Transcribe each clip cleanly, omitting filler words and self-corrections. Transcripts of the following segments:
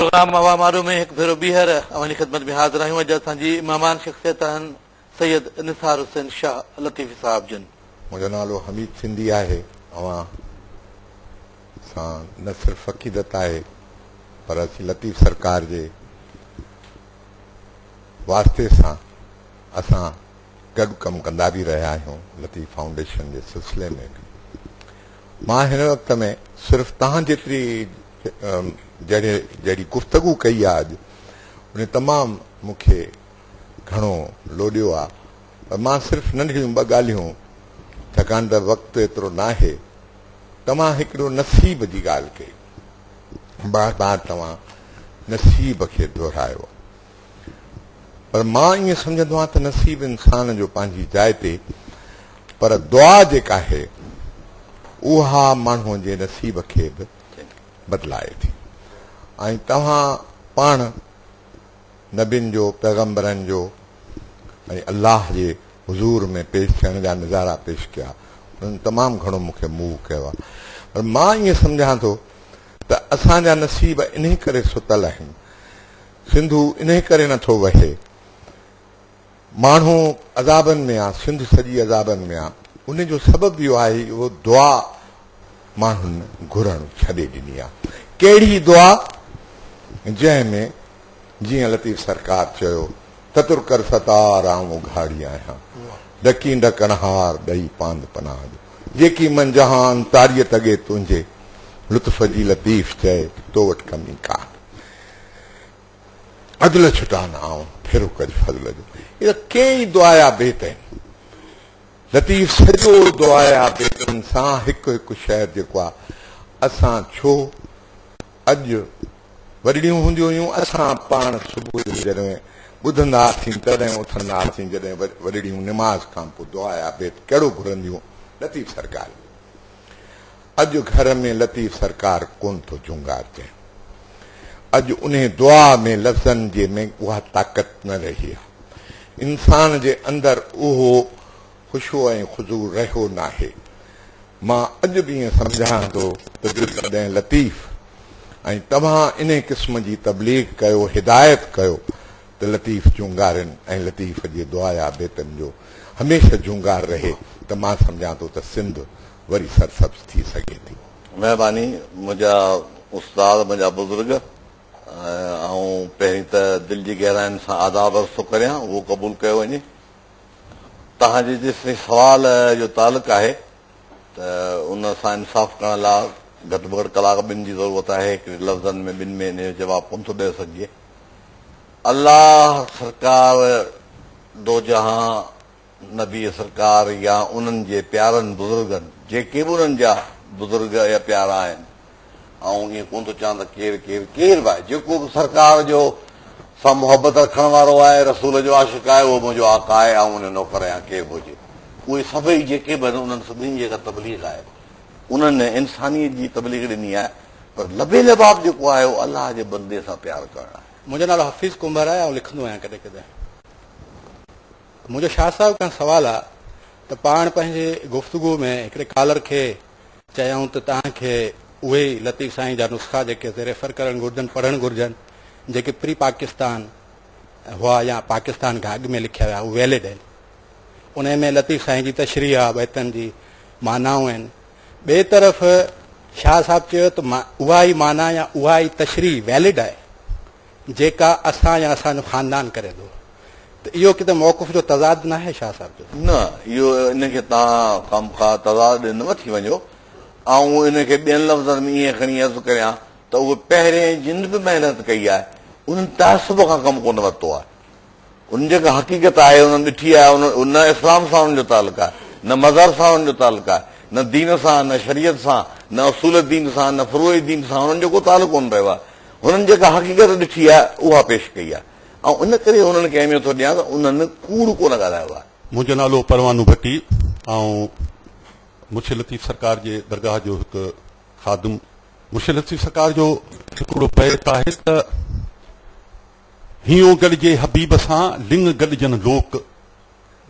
Programme अवामारू में एक भेरो बीहर अवानी खिदमत में हाज़िर आहियूं। अॼु असांजी मेहमान शख्सियत आहिनि सैयद निसार हुसैन शाह लतीफ़ी साहब जन। मुंहिंजो नालो हमीद सिंधी आहे। अवां सां न सिर्फ़ अक़ीदत आहे पर असीं लतीफ़ सरकार जे वास्ते सां असां गॾु कमु कंदा बि रहिया आहियूं लतीफ़ फाउंडेशन जे सिलसिले में बि। मां हिन वक़्त में सिर्फ़ तव्हां जेतिरी जहिड़ी गुफ़्तगू कई आहे अॼु उन तमामु मूंखे घणो लोॾियो आहे। पर मां सिर्फ़ नंढियूं ॿ ॻाल्हियूं, छाकाणि त वक़्तु एतिरो न आहे, तव्हां हिकिड़ो नसीब जी ॻाल्हि कई, बार बार तव्हां नसीब खे दोहरायो। पर मां ईअं सम्झंदो आहियां त नसीब इंसान जो पंहिंजी जाइ ते, पर दुआ जेका आहे उहा माण्हूअ जे नसीब खे बि बदिलाए थी। ऐं तव्हां पाण नबियुनि जो, पैगम्बरनि जो ऐं अल्लाह जे हुज़ूर में पेश थियण जा नज़ारा पेश कया, उन्हनि तमामु घणो मूंखे मूव कयो आहे। पर मां ईअं सम्झां थो त असांजा नसीब इन करे सुतल आहिनि, सिंधु इन करे नथो वहे, माण्हू अज़ाबनि में आहे, सिंध सॼी अज़ाबनि में आहे। उन जो सबबु इहो आहे, उहो दुआ माण्हुनि घुरण छॾे ॾिनी आहे। कहिड़ी दुआ? जंहिंमें जीअं लतीफ़ सरकार चयो, ततुर कर सतार आऊं उघाड़ी आहियां, डकी डकण हार ॾेई पांद पनाह, जेकी मन जहान तारीअ तॻे तुंहिंजे, लुत्फ़ जी लतीफ़ चए तो वटि कमी का, अदल छुटान आऊं फेरो कज फज़ल जो। इहे कई दुआया बेत आहिनि। लतीफ़ सॼो दुआया बेतनि सां हिकु हिकु शइ जेको आहे, असां छो अॼु वॾड़ियूं हूंदियूं हुयूं, असां पाण सुबुह जो जॾहिं ॿुधंदा हुआसीं तॾहिं उथंदा हुआसीं, जॾहिं वॾड़ियूं निमाज़ खां पोइ दुआया बेत कहिड़ो घुरंदियूं, लतीफ़ सरकार। अॼु घर में लतीफ़ सरकार कोन थो जुंगार चए। अॼु उन दुआ में लफ़्ज़नि जे में उहा ताक़त न रही आहे। इंसान जे अंदरि उहो ख़ुशू ऐं खुज़ू रहियो नाहे। मां अॼु बि ईअं सम्झां थो त जेकॾहिं लतीफ़ ऐं तव्हां इन क़िस्म जी तबलीग कयो, हिदायत कयो त लतीफ़ जुंगारनि ऐं लतीफ़ जे दुआया बेतनि जो हमेशह जुंगार रहे, त मां सम्झां थो त सिंध वरी सरसब्ज़ थी सघे थी। महिरबानी। मुंहिंजा उस्ताद, मुंहिंजा बुज़ुर्ग, ऐं पहिरीं त दिलि जी गहराइनि सां आदाब अर्ज़ु करियां, उहो क़बूल कयो वञे। तव्हांजे जेसिताईं सुवाल जो तालुक़ु आहे त उन सां इंसाफ़ करण लाइ घटि में घटि कलाक ॿिनि जी ज़रूरत आहे। हिकिड़े लफ़्ज़नि में ॿिनि में इन जो जवाबु कोन थो ॾेई सघिजे। अल्लाह सरकार दो जहां नबी सरकार या उन्हनि जे प्यारनि बुज़ुर्गनि, जेके बि उन्हनि जा बुज़ुर्ग या प्यारा आहिनि, ऐं ईअं कोन थो चवां त केरु केरु केरु बि आहे जेको बि सरकार जो सां मुहबत रखण वारो आहे, रसूल जो आशिक़ आहे, उहो मुंहिंजो आका आहे, ऐं उन नौकर या केरु बि हुजे, उहे सभई जेके बि आहिनि उन्हनि सभिनी जेका तबलीग आहे, उन्हनि इंसानियत जी तबलीग ॾिनी आहे। पर लबे लबाब जेको आहे उहो अलाह जे बंदे सां प्यार करणु आहे। मुंहिंजो नालो हफ़ीज़ कुंभर आहे ऐं लिखंदो आहियां कॾहिं कॾहिं। मुंहिंजो शाह साहिब खां सवालु आहे त पाण पंहिंजे गुफ़्तगू में हिकिड़े कॉलर खे चयूं त तव्हांखे उहे ई लतीफ़ साईं जा नुस्ख़ा जेके रेफर करणु घुरिजनि, पढ़णु घुरिजनि, जेके प्री पाकिस्तान हुआ या पाकिस्तान खां अॻु में लिखिया हुआ, उहे वैलिड आहिनि। उन में लतीफ़ साईं जी तशरीह आहे, बैतनि जी मानाऊं आहिनि। ॿिए तरफ़ शाह साहिबु चयो त उहा ई माना या उहा ई तशरीह वैलिड आहे जेका असां या असांजो ख़ानदान करे थो। त इहो किथे मौक़ुफ़ जो तज़ाद न आहे शाह साहिब जो? न, इहो इनखे तव्हां कम खां तज़ाद न वठी वञो ऐं इनखे ॿियनि लफ़्ज़नि में ईअं खणी अर्ज़ु करियां त उहे पहिरें जिन बि महिनत कई आहे उन्हनि तहसुब खां कमु कोन वरितो आहे। उन जेका हक़ीक़त आहे उन्हनि ॾिठी आहे, न इस्लाम सां उन्हनि जो तालुक़ु आहे, न मज़हब सां उन्हनि जो तालुक़ु आहे, न दीन सां, न शरीयत सां, न उसूल दीन सां, न फ़ुरूई दीन सां हुननि जो को तालुक़ु कोन रहियो आहे। हुननि जेका हक़ीक़त ॾिठी आहे उहा पेश कई आहे, ऐं इन करे हुननि खे अहमियत थो ॾियां त उन्हनि कूड़ कोन ॻाल्हायो आहे। मुंहिंजो नालो परवानू भट्टी ऐं मुर्शिद लतीफ़ सरकार जे दरगाह जो हिकु ख़ादिम। मुर्शिद लतीफ़ सरकार जो हिकिड़ो बैत आहे त हियो गॾिजे हबीब सां लिंग गॾिजनि लोक,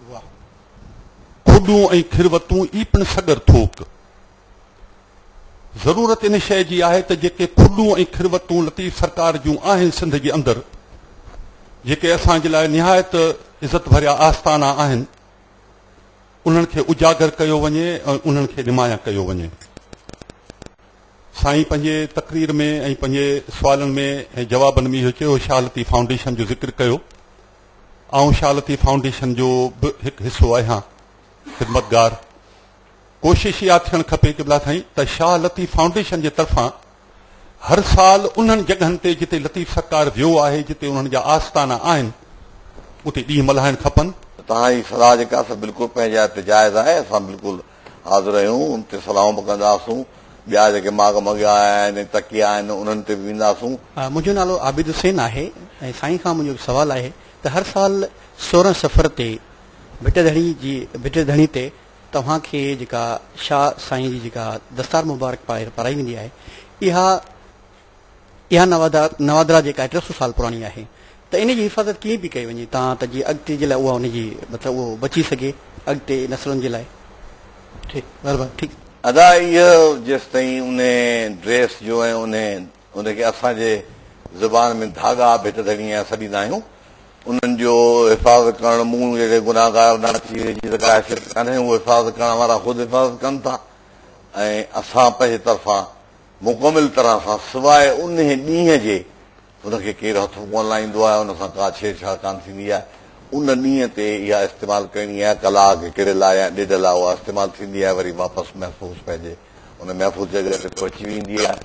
खुॾूं ऐं खिरवतूं ई पिण सगर थोक, ज़रूरत इन शइ जी आहे त जेके खुॾूं ऐं खिरवतूं लतीफ़ सरकार जूं आहिनि सिंध जे अंदरि, जेके असांजे लाइ निहायत इज़त भरिया आस्थाना आहिनि, उन्हनि खे उजागर कयो वञे ऐं उन्हनि खे निमाया कयो वञे। साईं पंहिंजे तक़रीर में ऐं पंहिंजे सुवालनि में ऐं जवाबनि में इहो चयो, शाह लतीफ़ फाउंडेशन जो ज़िक्र कयो। ऐं शाह लतीफ़ फाउंडेशन जो बि हिकु हिसो आहियां, ख़िदमतगार। कोशिश इहा थियणु खपे क़िबला साईं त शाह लतीफ़ फाउंडेशन जे तरफ़ां हर साल उन्हनि जॻहनि ते जिते लतीफ़ सरकार वियो आहे, जिते उन्हनि जा आस्थाना आहिनि, उते ॾींहं मल्हाइणु खपनि। तव्हांजी सलाह जेका आहे बिल्कुलु पंहिंजे जाइ ते जाइज़ आहे। असां बिल्कुलु हाज़िर आहियूं, उन ते सलाहूं बि कंदासूं। ॿिया जेके माग मॻिया आहिनि, तकिया आहिनि, उन्हनि ते बि वेंदासूं। मुंहिंजो नालो आबिद हुसैन आहे ऐं साईं खां मुंहिंजो सुवालु आहे त हर साल 16 सफ़र ते भिटधणी ते तव्हांखे जेका शाह साईं जी जेका दस्तार मुबारक पाराई वेंदी आहे, इहा नवादरा जेका 300 साल पुराणी आहे, त इन जी हिफ़ाज़त कीअं बि कई वञे तव्हां त जीअं अॻिते जे लाइ उहा उनजी मतिलबु उहो बची सघे अॻिते नसलनि जे लाइ। ठीकु अदा इहो जेसि ताईं उन ड्रेस जो ऐं उनखे असांजे ज़ुबान में धागा भिटधणी सॾींदा आहियूं, उन्हनि जो हिफ़ाज़त करणु मूं जहिड़े गुनाहगार नाची जी हैसियत कान्हे। उहो हिफ़ाज़त करण वारा ख़ुदि हिफ़ाज़त कनि था ऐं असां पंहिंजे तरफ़ां मुकमिल तरह सां सवाइ उन ॾींहं जे हुनखे केरु हथ कोन लाहींदो आहे, हुन सां का छेड़छाड़ कोन थींदी आहे। उन ॾींहं ते इहा इस्तेमालु करणी आहे, कलाक हिकिड़े लाइ या ॾेढ लाइ उहा इस्तेमालु थींदी आहे, वरी वापसि महफ़ूज़ पंहिंजे उन महफ़ूज़ जॻह ते पहुची वेंदी आहे।